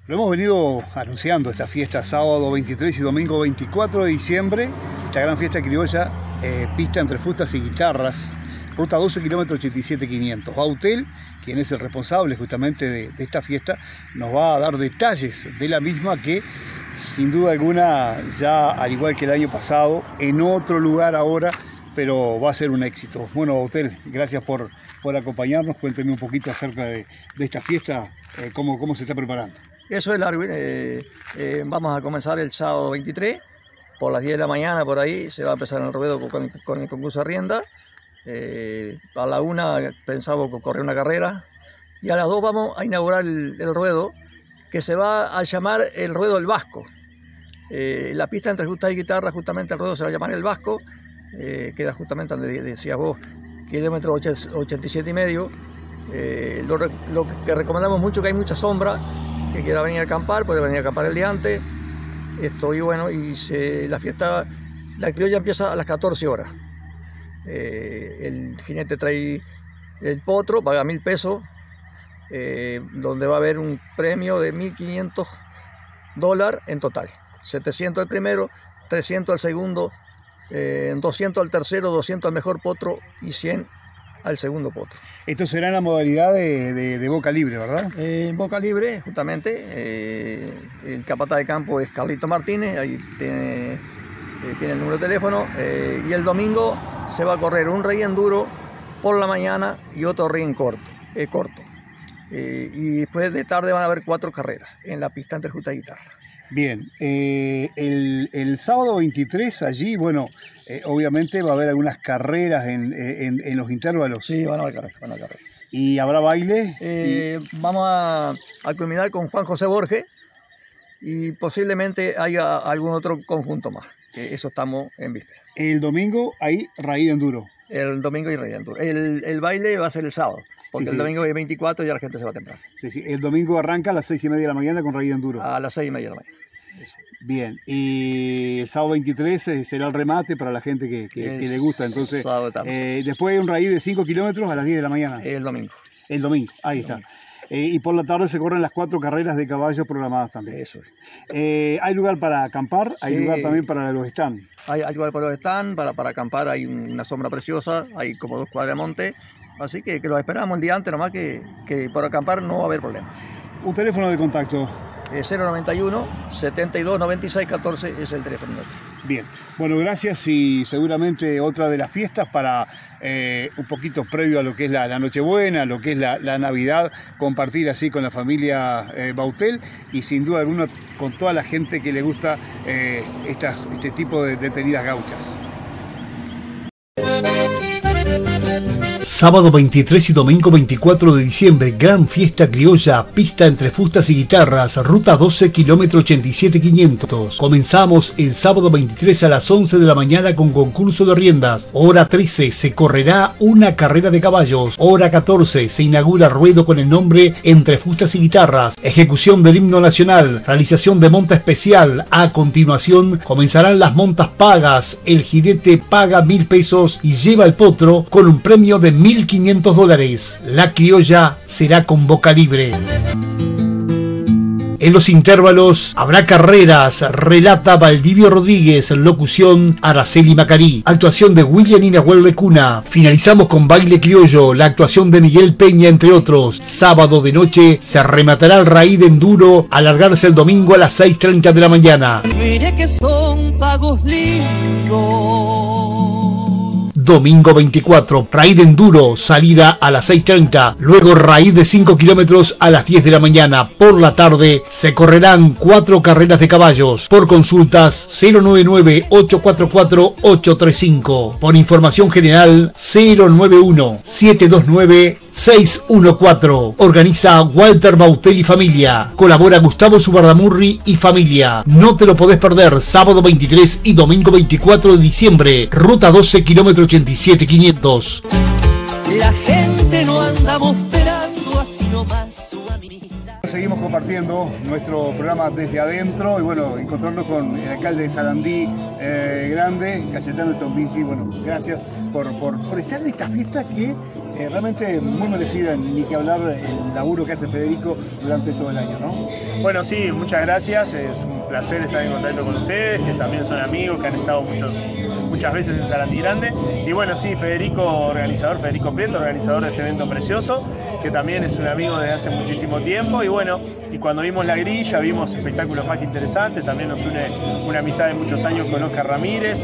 Lo hemos venido anunciando esta fiesta sábado 23 y domingo 24 de diciembre, esta gran fiesta criolla, pista entre fustas y guitarras, ruta 12 km 87.500. Bautel, quien es el responsable justamente de esta fiesta, nos va a dar detalles de la misma que sin duda alguna ya al igual que el año pasado, en otro lugar ahora, pero va a ser un éxito. Bueno, Bautel, gracias por acompañarnos. Cuénteme un poquito acerca de esta fiesta, cómo se está preparando. Eso es largo. Vamos a comenzar el sábado 23, por las 10 de la mañana, por ahí, se va a empezar el ruedo con el concurso de rienda. A la 1 pensamos correr una carrera, y a las 2 vamos a inaugurar el ruedo, que se va a llamar el ruedo del Vasco. La pista entre justa y guitarra, justamente el ruedo se va a llamar el Vasco, queda justamente donde decías vos, kilómetro 87,5. Lo que recomendamos mucho, que hay mucha sombra, que quiera venir a acampar, puede venir a acampar el día antes. Y bueno, la fiesta, la criolla empieza a las 14 horas. El jinete trae el potro, paga 1.000 pesos, donde va a haber un premio de $1.500 en total. 700 al primero, 300 al segundo, 200 al tercero, 200 al mejor potro y 100 al segundo potro. Esto será en la modalidad de boca libre, ¿verdad? En boca libre, justamente. El capataz de campo es Carlito Martínez, ahí tiene el número de teléfono. Y el domingo se va a correr un rey enduro por la mañana y otro rey en corto. Y después de tarde van a haber 4 carreras en la pista entre justa y guitarra. Bien, el sábado 23 allí, bueno, obviamente va a haber algunas carreras en los intervalos. Sí, van a haber carreras. ¿Y habrá baile? Vamos a culminar con Juan José Borges y posiblemente haya algún otro conjunto más. Eso estamos en víspera. El domingo hay raíz de enduro. El domingo hay raíz de enduro. El baile va a ser el sábado, porque Sí. El domingo es 24 y ya la gente se va temprano. Sí. El domingo arranca a las 6:30 de la mañana con raíz de enduro. A las 6:30 de la mañana. Eso. Bien, y el sábado 23 será el remate para la gente que le gusta. Entonces, después hay un raíz de 5 kilómetros a las 10 de la mañana. El domingo. El domingo, ahí está. Y por la tarde se corren las 4 carreras de caballos programadas también. Eso es. ¿Hay lugar para acampar? ¿Hay lugar también para los stands? Hay lugar para los stands, para acampar. Hay una sombra preciosa, hay como 2 cuadras de monte. Así que los esperamos el día antes, nomás que por acampar no va a haber problema. Un teléfono de contacto. 091 72 96 14 es el teléfono nuestro. Bien, bueno, gracias, y seguramente otra de las fiestas para un poquito previo a lo que es la Nochebuena, lo que es la Navidad, compartir así con la familia Bautel y sin duda alguna con toda la gente que le gusta este tipo de tenidas gauchas. Sábado 23 y domingo 24 de diciembre, gran fiesta criolla, pista entre fustas y guitarras, ruta 12 km 87,500. Comenzamos el sábado 23 a las 11 de la mañana con concurso de riendas. Hora 13 se correrá una carrera de caballos. Hora 14 se inaugura ruedo con el nombre Entre fustas y guitarras. Ejecución del himno nacional, realización de monta especial. A continuación comenzarán las montas pagas. El jinete paga 1.000 pesos y lleva el potro con un premio de $1.500. La criolla será con boca libre. En los intervalos habrá carreras, relata Valdivio Rodríguez, locución Araceli Macarí, actuación de William y Nahuel Lecuna. Finalizamos con baile criollo, la actuación de Miguel Peña, entre otros. Sábado de noche se rematará el raíz de enduro, alargarse el domingo a las 6:30 de la mañana. Mire que son pagos lindos. Domingo 24, raíz de enduro, salida a las 6:30, luego raíz de 5 kilómetros a las 10 de la mañana. Por la tarde se correrán 4 carreras de caballos. Por consultas 099-844-835. Por información general 091-729-614. Organiza Walter Bautel y familia. Colabora Gustavo Subardamurri y familia. No te lo podés perder, sábado 23 y domingo 24 de diciembre, ruta 12 km 87,500. La gente no anda mostrando así nomás su amistad. Seguimos compartiendo nuestro programa desde adentro y bueno, encontrarnos con el alcalde de Sarandí Grande, Cayetano Stonbici. Bueno, gracias por estar en esta fiesta que realmente muy merecida, ni que hablar el laburo que hace Federico durante todo el año, ¿no? Bueno, sí, muchas gracias, es un placer estar en contacto con ustedes, que también son amigos, que han estado muchas veces en Sarandí Grande. Y bueno, sí, Federico Prieto, organizador de este evento precioso, que también es un amigo desde hace muchísimo tiempo. Y bueno, y cuando vimos la grilla, vimos espectáculos más que interesantes, también nos une una amistad de muchos años con Oscar Ramírez.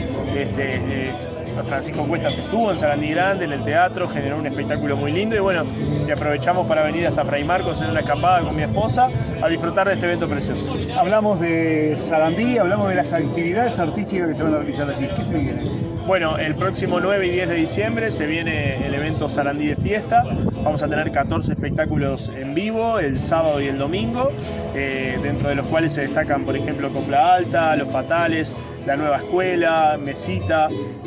Francisco Cuestas estuvo en Sarandí Grande, en el teatro, generó un espectáculo muy lindo y bueno, y aprovechamos para venir hasta Fray Marcos en una escapada con mi esposa a disfrutar de este evento precioso. Hablamos de Sarandí, hablamos de las actividades artísticas que se van a realizar allí. ¿Qué se viene? Bueno, el próximo 9 y 10 de diciembre se viene el evento Sarandí de Fiesta. Vamos a tener 14 espectáculos en vivo el sábado y el domingo, dentro de los cuales se destacan, por ejemplo, Copla Alta, Los Fatales, La Nueva Escuela, Mesita,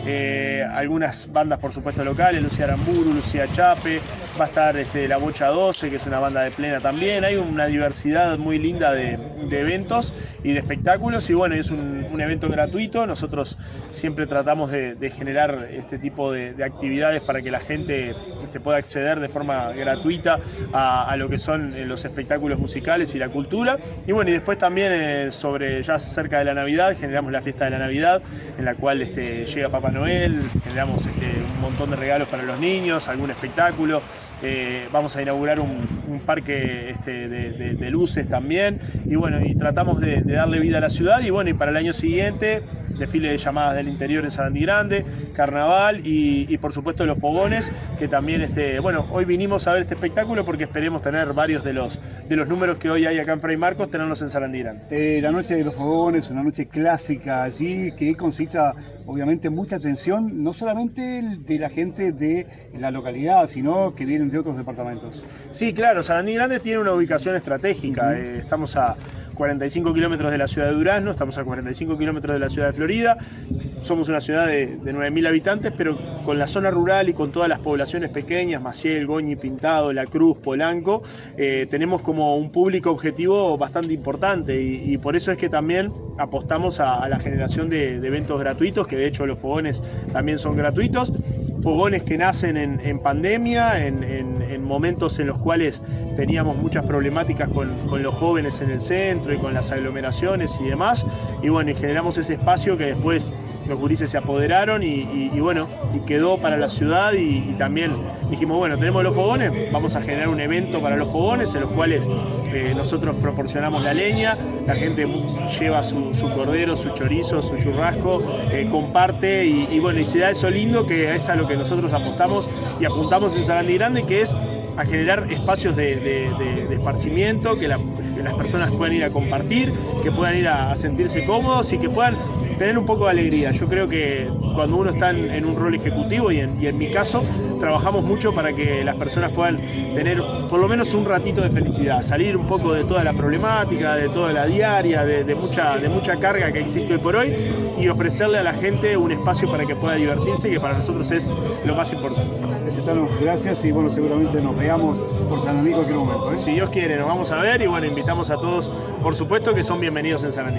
algunas bandas por supuesto locales, Lucía Aramburu, Lucía Chape, va a estar La Bocha 12, que es una banda de plena también. Hay una diversidad muy linda de eventos y de espectáculos y bueno, es un evento gratuito. Nosotros siempre tratamos de generar este tipo de actividades para que la gente pueda acceder de forma gratuita a lo que son los espectáculos musicales y la cultura. Y bueno, y después también ya cerca de la Navidad generamos la fiesta de la Navidad, en la cual llega Papá Noel, generamos un montón de regalos para los niños, algún espectáculo. Vamos a inaugurar un parque de luces también y bueno, y tratamos de darle vida a la ciudad. Y bueno, y para el año siguiente desfile de llamadas del interior en Sarandí Grande, carnaval y por supuesto los fogones, que también bueno, hoy vinimos a ver este espectáculo porque esperemos tener varios de los números que hoy hay acá en Fray Marcos, tenerlos en Sarandí Grande. La noche de los fogones, una noche clásica allí que concita obviamente mucha atención, no solamente de la gente de la localidad, sino que vienen de otros departamentos. Sí, claro, Sarandí Grande tiene una ubicación estratégica. Estamos a 45 kilómetros de la ciudad de Durazno, estamos a 45 kilómetros de la ciudad de Florida. Somos una ciudad de 9.000 habitantes, pero con la zona rural y con todas las poblaciones pequeñas, Maciel, Goñi, Pintado, La Cruz, Polanco, tenemos como un público objetivo bastante importante y por eso es que también apostamos a la generación de eventos gratuitos, que de hecho los fogones también son gratuitos. Fogones que nacen en pandemia, en momentos en los cuales teníamos muchas problemáticas con los jóvenes en el centro y con las aglomeraciones y demás. Y bueno, y generamos ese espacio que después los gurises se apoderaron y bueno, y quedó para la ciudad y también dijimos, bueno, tenemos los fogones, vamos a generar un evento para los fogones en los cuales nosotros proporcionamos la leña, la gente lleva su cordero, su chorizo, su churrasco, comparte y bueno, y se da eso lindo que es a lo que nosotros apostamos y apuntamos en Sarandí Grande, que es a generar espacios de esparcimiento, que las personas puedan ir a compartir, que puedan ir a sentirse cómodos y que puedan tener un poco de alegría. Yo creo que cuando uno está en un rol ejecutivo y en mi caso, trabajamos mucho para que las personas puedan tener por lo menos un ratito de felicidad, salir un poco de toda la problemática, de toda la diaria, de mucha carga que existe hoy por hoy y ofrecerle a la gente un espacio para que pueda divertirse, que para nosotros es lo más importante. Gracias y bueno, seguramente nos veamos por Sarandí en cualquier momento. Si Dios quiere, nos vamos a ver y bueno, invitamos a todos, por supuesto, que son bienvenidos en Sarandí.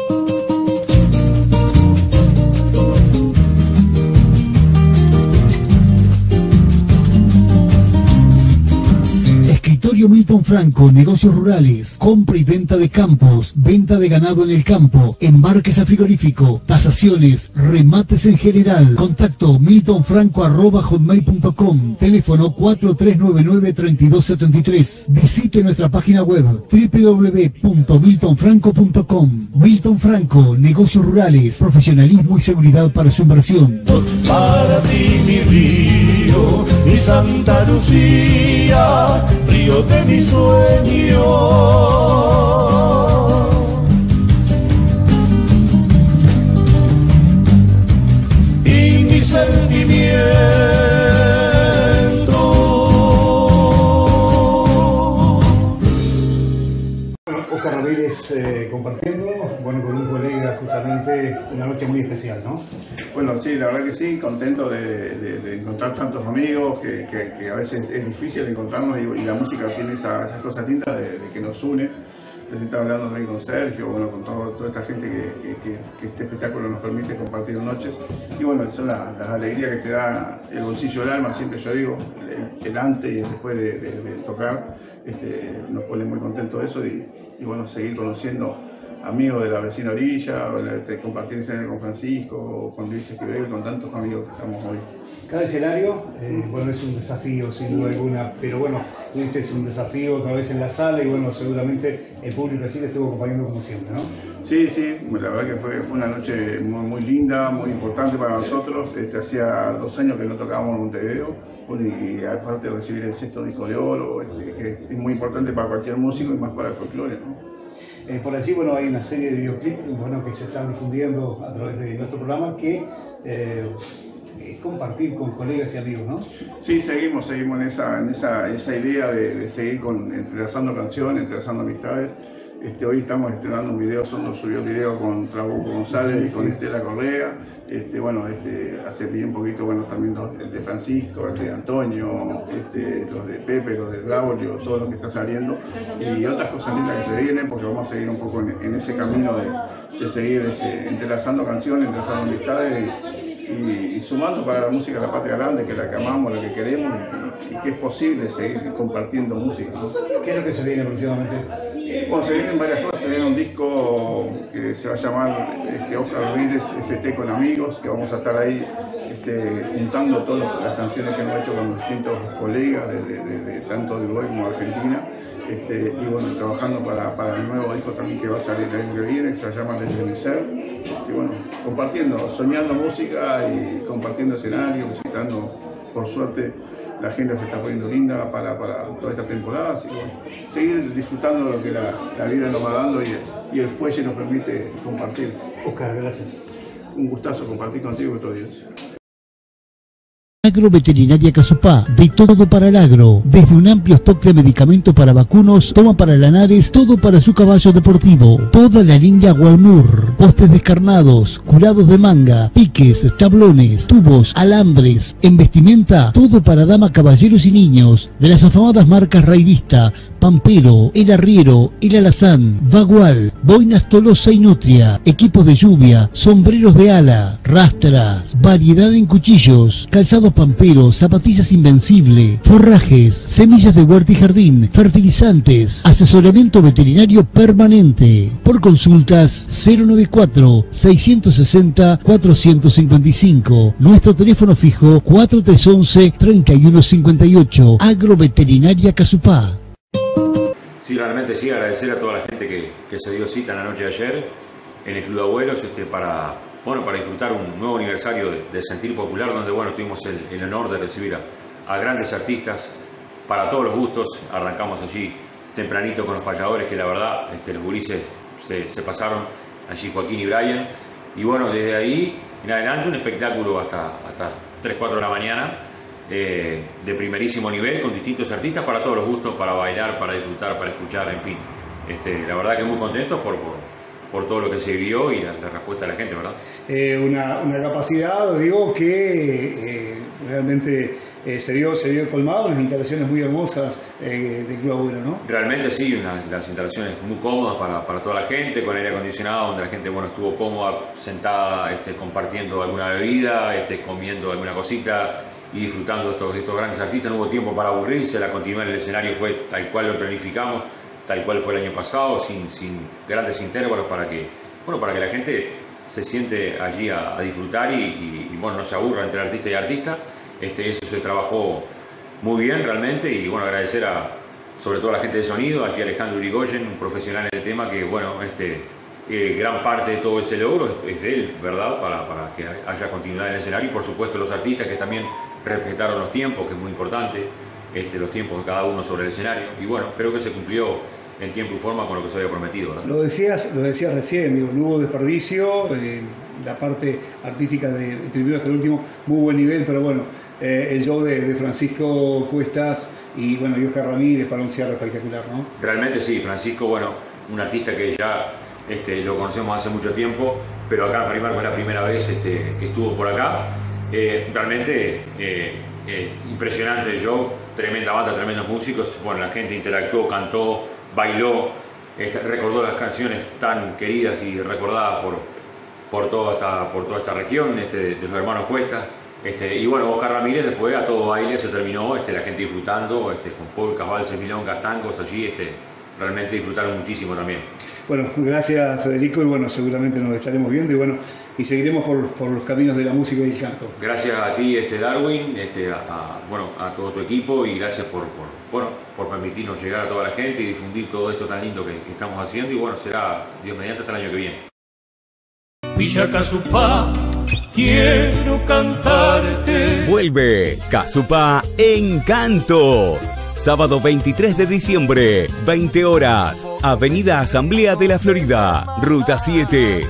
Milton Franco, negocios rurales, compra y venta de campos, venta de ganado en el campo, embarques a frigorífico, tasaciones, remates en general. Contacto miltonfranco@hotmail.com, teléfono 4399-3273. Visite nuestra página web www.miltonfranco.com. Milton Franco, negocios rurales, profesionalismo y seguridad para su inversión. Para ti mi río, mi Santa Lucía, río de mi sueño. Y mi sentimiento. Oscar Ramírez compartiendo, bueno, con un colega justamente una noche muy especial, ¿no? Bueno, sí, la verdad que sí, contento de encontrar tantos amigos que a veces es difícil encontrarnos y la música tiene esas cosas lindas de que nos une. Les estaba hablando también con Sergio, bueno, con toda esta gente que este espectáculo nos permite compartir noches. Y bueno, son las alegrías que te da el bolsillo del alma, siempre yo digo, el antes y el después de tocar, nos pone muy contentos de eso y bueno, seguir conociendo amigos de la vecina orilla, compartir escenario con Francisco, con Luis Esquivel, con tantos amigos que estamos hoy. Cada escenario, bueno, es un desafío sin duda alguna, pero bueno, tuviste un desafío otra vez en la sala y bueno, seguramente el público así te estuvo acompañando como siempre, ¿no? Sí, sí, la verdad que fue una noche muy linda, muy importante para nosotros. Hacía 2 años que no tocábamos en Montevideo y aparte de recibir el 6º disco de oro, que es muy importante para cualquier músico y más para el folclore, ¿no? Por allí, bueno, hay una serie de videoclips, bueno, que se están difundiendo a través de nuestro programa que es compartir con colegas y amigos, ¿no? Sí, seguimos en esa idea de seguir entrelazando canciones, entrelazando amistades. Hoy estamos estrenando un video, Sondo subió el video con Trabuco González y con Estela Correa. Hace bien poquito, bueno, también el de Francisco, el de Antonio, los de Pepe, los de Braulio, todo lo que está saliendo. Y otras cosas lindas que se vienen, porque vamos a seguir un poco en ese camino de seguir entrelazando canciones, entrelazando amistades y sumando para la música de la patria grande, que es la que amamos, la que queremos y que es posible seguir compartiendo música, ¿no? ¿Qué es lo que se viene próximamente? Bueno, se vienen varias cosas, se viene un disco que se va a llamar Oscar Rodríguez FT con amigos, que vamos a estar ahí juntando todas las canciones que hemos hecho con distintos colegas de tanto de Uruguay como de Argentina, y bueno, trabajando para el nuevo disco también que va a salir el año que viene, que se llama Desde mi ser, bueno, compartiendo, soñando música y compartiendo escenario, visitando, por suerte la agenda se está poniendo linda para toda esta temporada, así que bueno, seguir disfrutando de lo que la vida nos va dando y el fuelle nos permite compartir. Oscar, gracias. Un gustazo compartir contigo y con tu audiencia. Agroveterinaria Casupá, de todo para el agro, desde un amplio stock de medicamentos para vacunos, toma para lanares, todo para su caballo deportivo, toda la línea Walmur, postes descarnados, curados de manga, piques, tablones, tubos, alambres, en vestimenta, todo para dama, caballeros y niños, de las afamadas marcas Raidista, Pampero, El Arriero, El Alazán, Vagual, Boinas Tolosa y Nutria, equipos de lluvia, sombreros de ala, rastras, variedad en cuchillos, calzados Pampero, zapatillas Invencible, forrajes, semillas de huerta y jardín, fertilizantes, asesoramiento veterinario permanente. Por consultas 094-660-455. Nuestro teléfono fijo 4311-3158. Agroveterinaria Casupá. Sí, realmente sí, agradecer a toda la gente que se dio cita en la noche de ayer en el Club de Abuelos para disfrutar un nuevo aniversario de Sentir Popular, donde bueno, tuvimos el honor de recibir a grandes artistas para todos los gustos. Arrancamos allí tempranito con los payadores, que la verdad los gurises se pasaron, allí Joaquín y Brian, y bueno, desde ahí en adelante un espectáculo hasta 3, 4 de la mañana, de primerísimo nivel, con distintos artistas para todos los gustos, para bailar, para disfrutar, para escuchar, en fin. La verdad que muy contentos por todo lo que se vivió y la respuesta de la gente, ¿verdad? Una capacidad, digo, que realmente se vio colmado, unas instalaciones muy hermosas del Club Abuelo, ¿no? Realmente sí, las instalaciones muy cómodas para toda la gente, con aire acondicionado, donde la gente estuvo cómoda, sentada, compartiendo alguna bebida, comiendo alguna cosita y disfrutando de estos grandes artistas. No hubo tiempo para aburrirse, la continuidad del escenario fue tal cual lo planificamos, tal cual fue el año pasado, sin grandes intervalos, para que la gente se siente allí a disfrutar y bueno, no se aburra entre artista y artista. Eso se trabajó muy bien realmente, y bueno, agradecer sobre todo a la gente de sonido, allí Alejandro Urigoyen, un profesional en el tema, que bueno, gran parte de todo ese logro es de él, ¿verdad? Para que haya continuidad en el escenario, y por supuesto los artistas que también respetaron los tiempos, que es muy importante, los tiempos de cada uno sobre el escenario, y bueno, creo que se cumplió en tiempo y forma con lo que se había prometido, ¿verdad? Lo decías recién, digo, no hubo desperdicio, la parte artística de primero hasta el último, muy buen nivel, pero bueno, el show de Francisco Cuestas y bueno, y Oscar Ramírez para un cierre espectacular, ¿no? Realmente sí, Francisco, bueno, un artista que ya lo conocemos hace mucho tiempo, pero acá en Farimar fue la primera vez que estuvo por acá. Realmente impresionante el show, tremenda banda, tremendos músicos. Bueno, la gente interactuó, cantó, bailó, recordó las canciones tan queridas y recordadas por toda esta región, de los hermanos Cuestas. Y bueno, Oscar Ramírez, después a todo baile se terminó, la gente disfrutando, con polcas, valses, milongas, tangos allí, realmente disfrutaron muchísimo también. Bueno, gracias Federico, y bueno, seguramente nos estaremos viendo, y bueno, y seguiremos por los caminos de la música y el canto. Gracias a ti, Darwin, a todo tu equipo, y gracias por permitirnos llegar a toda la gente y difundir todo esto tan lindo que estamos haciendo, y bueno, será Dios mediante hasta el año que viene. Villa Casupá, quiero cantarte. Vuelve Casupá Encanto. Sábado 23 de diciembre, 20 horas, Avenida Asamblea de la Florida, Ruta 7.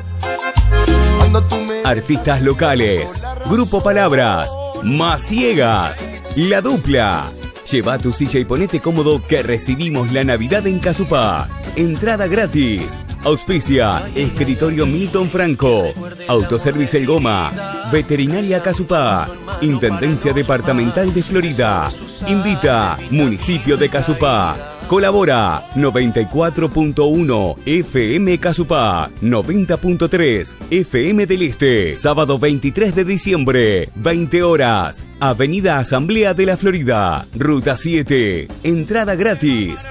Artistas locales, Grupo Palabras, Maciegas, La Dupla. Lleva tu silla y ponete cómodo que recibimos la Navidad en Casupá. Entrada gratis. Auspicia Escritorio Milton Franco, Autoservicio El Goma, Veterinaria Casupá, Intendencia Departamental de Florida. Invita Municipio de Casupá. Colabora 94.1 FM Casupá, 90.3 FM del Este. Sábado 23 de diciembre, 20 horas. Avenida Asamblea de la Florida, Ruta 7. Entrada gratis.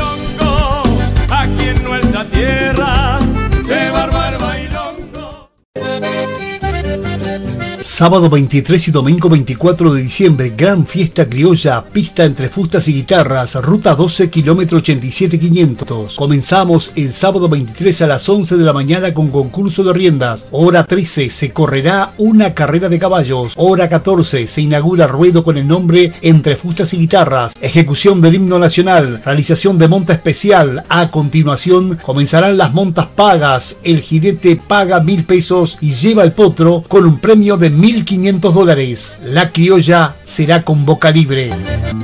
Aquí en nuestra tierra, de Bárbaro Bailongo. Sábado 23 y domingo 24 de diciembre, gran fiesta criolla, pista entre fustas y guitarras, ruta 12, kilómetro 87,500. Comenzamos el sábado 23 a las 11 de la mañana con concurso de riendas. Hora 13 se correrá una carrera de caballos. Hora 14 se inaugura ruedo con el nombre Entre Fustas y Guitarras. Ejecución del himno nacional, realización de monta especial. A continuación comenzarán las montas pagas. El jinete paga 1.000 pesos y lleva el potro con un premio de $1.500. La criolla será con boca libre.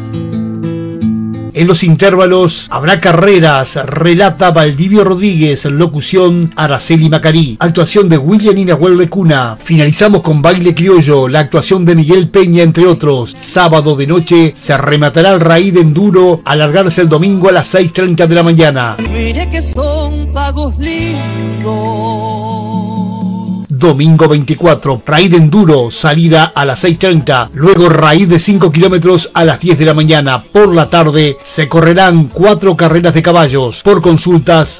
En los intervalos habrá carreras, relata Valdivio Rodríguez, locución Araceli Macarí, actuación de William y Nahuel Lecuna. Finalizamos con baile criollo, la actuación de Miguel Peña, entre otros. Sábado de noche se rematará el raíz de enduro, alargarse el domingo a las 6:30 de la mañana. Mire que son pagos lindos. Domingo 24, raíz de enduro, salida a las 6:30, luego raíz de 5 kilómetros a las 10 de la mañana. Por la tarde se correrán 4 carreras de caballos. Por consultas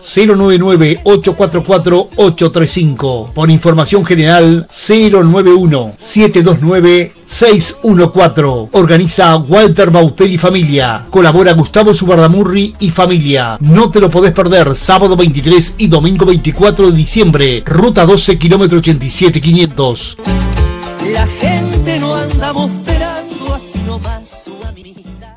099-844-835. Por información general 091-729-614. Organiza Walter Bautel y familia. Colabora Gustavo Subardamurri y familia. No te lo podés perder, sábado 23 y domingo 24 de diciembre, ruta 12, kilómetro 87,500. La gente no anda mostrando así nomás su amistad.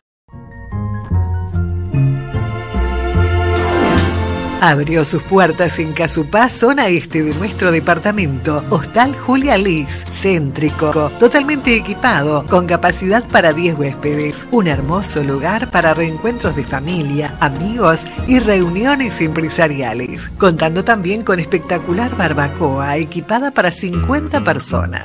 Abrió sus puertas en Casupá, zona este de nuestro departamento. Hostal Julia Liz, céntrico, totalmente equipado, con capacidad para 10 huéspedes. Un hermoso lugar para reencuentros de familia, amigos y reuniones empresariales. Contando también con espectacular barbacoa equipada para 50 personas.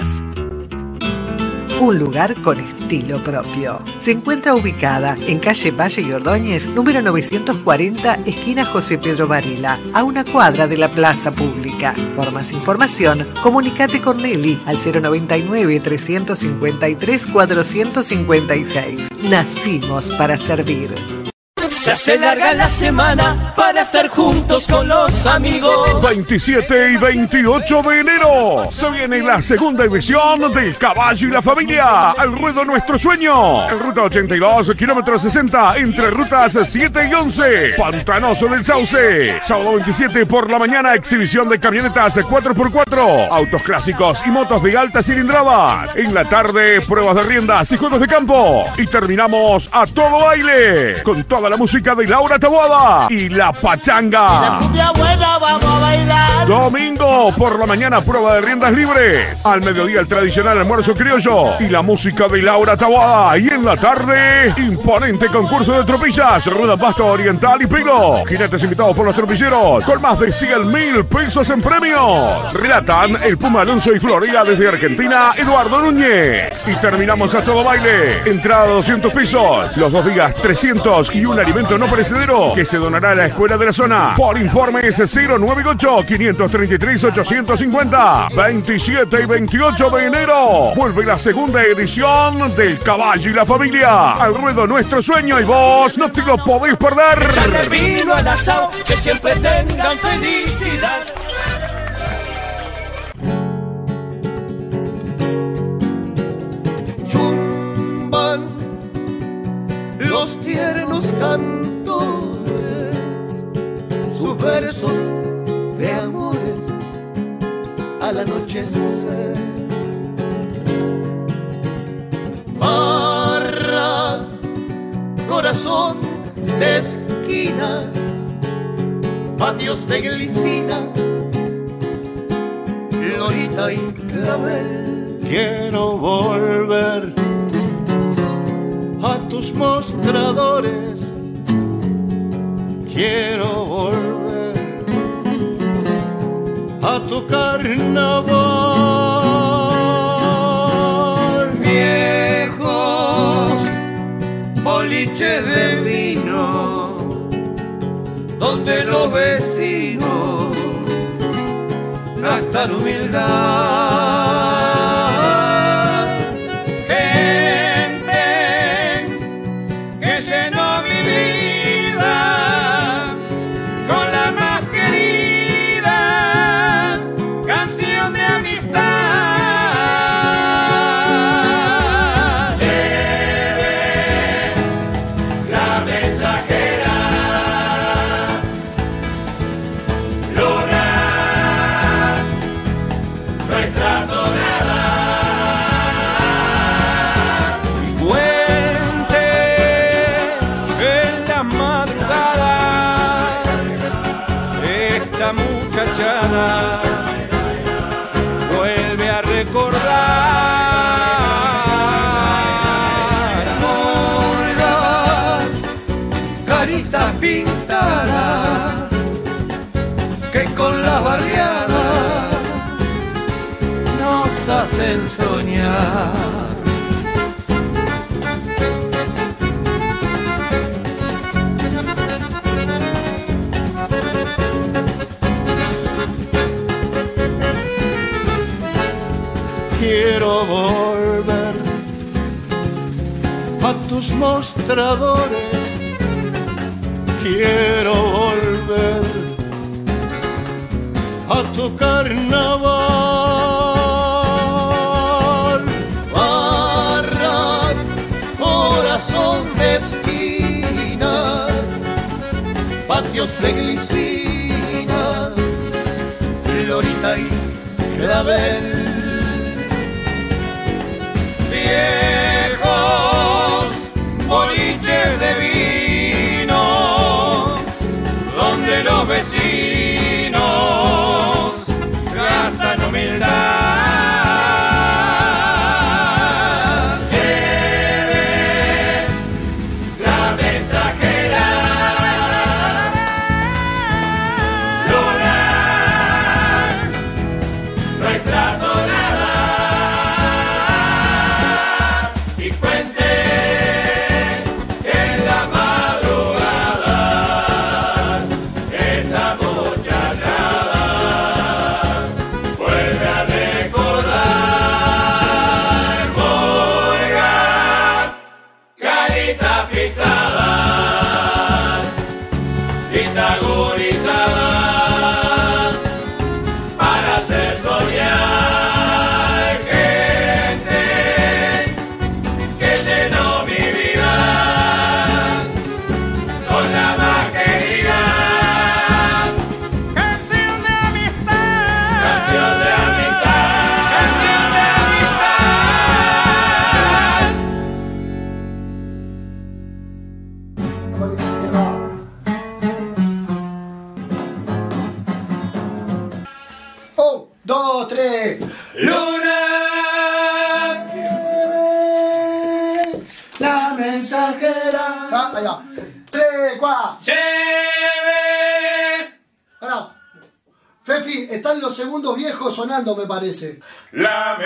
Un lugar con estilo propio. Se encuentra ubicada en calle Valle y Ordóñez, número 940, esquina José Pedro Varela, a una cuadra de la plaza pública. Por más información, comunícate con Nelly al 099-353-456. Nacimos para servir. Se hace larga la semana para estar juntos con los amigos. 27 y 28 de enero se viene la segunda edición del Caballo y la Familia, al ruedo Nuestro Sueño, en ruta 82, kilómetro 60, entre rutas 7 y 11, Pantanoso del Sauce. Sábado 27 por la mañana, exhibición de camionetas 4x4, autos clásicos y motos de alta cilindrada. En la tarde, pruebas de riendas y juegos de campo. Y terminamos a todo baile, con toda la música de Laura Taboada y La Pachanga. La cumbia buena, vamos a bailar. Domingo por la mañana, prueba de riendas libres. Al mediodía, el tradicional almuerzo criollo y la música de Laura Taboada. Y en la tarde, imponente concurso de tropillas, rueda pasto oriental y pelo. Jinetes invitados por los tropilleros con más de 100.000 pesos en premios. Relatan el Puma Alonso y Florida desde Argentina, Eduardo Núñez. Y terminamos a todo baile. Entrada 200 pesos. Los 2 días 300 y un alimento no perecedero que se donará a la escuela de la zona. Por informes 098 500 533-850. 27 y 28 de enero vuelve la segunda edición del Caballo y la Familia. Al ruedo nuestro sueño y vos no te lo podés perder. Echarle vino al asado, que siempre tengan felicidad. Chumban los tiernos cantores, sus versos de amores al anochecer. Barra, corazón de esquinas, patios de glicina, lorita y clavel. Quiero volver a tus mostradores, quiero volver a tu carnaval. Viejos boliches de vino, donde los vecinos gastan humildad. Gente que llenó mi vida con la más querida canción de amistad. Lleve la mensajera, luna, nuestra tonada. Puente en la madrugada, esta muchachada vuelve a recordar. Morgas, caritas pintadas, que con las barriadas nos hacen soñar. Quiero volver a tus mostradores, quiero volver a tu carnaval. Barra, corazón de esquinas, patios de glicina, lorita y clavel. Viejos boliches de vino, donde los vecinos gastan humildad. Lleve la mensajera, luna, nuestra tonada. Y cuente en la madrugada, esta muchachada vuelve a recordar. Morgan, caritas pintadas, linda agonizada, para hacer soñar. Gente que llenó mi vida con la más querida canción de amistad. Canción de amistad. Canción de Un, dos, tres. Luna, La mensajera. Ah, ahí va. 3, 4. lleve Ahora, Fefi, están los segundos viejos sonando, me parece. la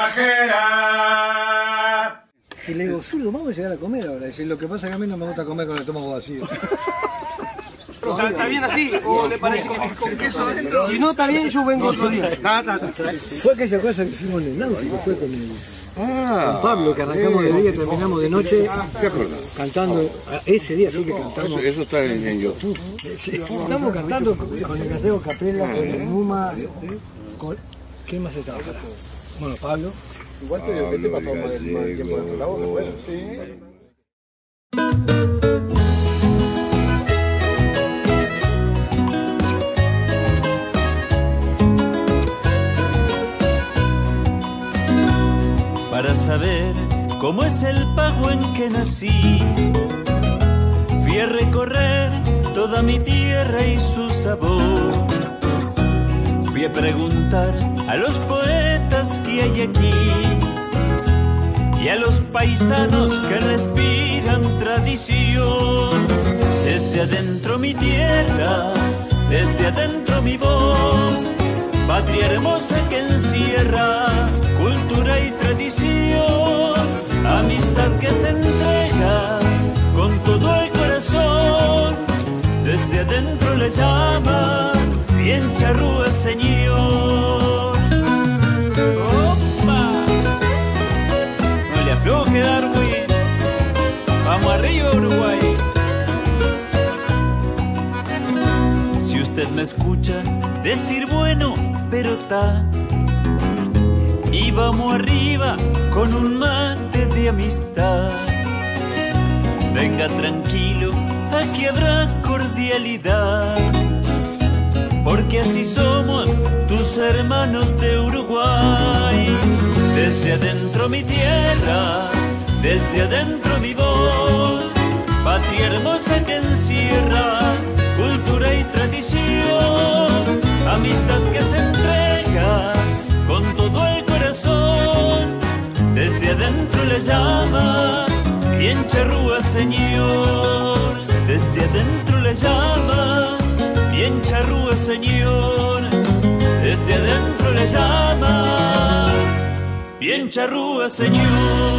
mensajera. Y le digo, Zurdo, vamos a llegar a comer ahora. Y dice, lo que pasa es que a mí no me gusta comer con el estómago vacío. ¿Está bien así? ¿O le parece que con queso adentro? Si no está bien, yo vengo otro día. Fue aquella cosa que hicimos en el náutico, fue con Pablo, que arrancamos de día y terminamos de noche. ¿Te acordás? Cantando, ese día sí que cantamos. Eso está en YouTube. Sí, estamos cantando con el Mateo Capella, con el Numa, con... ¿Quién más estaba? Bueno, Pablo. Igual te digo, ¿qué te pasó más el tiempo de la voz? ¿Fue? Sí. Para saber cómo es el pago en que nací, fui a recorrer toda mi tierra y su sabor. Fui a preguntar a los poetas que hay aquí y a los paisanos que respiran tradición. Desde adentro mi tierra, desde adentro mi voz, patria hermosa que encierra cultura y tradición, amistad que se entrega con todo el corazón. Desde adentro le llaman bien charrúa, señor. ¡Opa! No le afloje, Darwin. Vamos arriba, Uruguay. Si usted me escucha decir bueno, pero ta, y vamos arriba con un mate de amistad. Venga tranquilo, aquí habrá cordialidad, porque así somos tus hermanos de Uruguay. Desde adentro mi tierra, desde adentro mi voz, patria hermosa que encierra cultura y tradición, amistad que se entrega con todo el corazón. Desde adentro le llama bien charrúa, señor. Desde adentro le llama bien charrúa, señor. Desde adentro le llama bien charrúa, señor.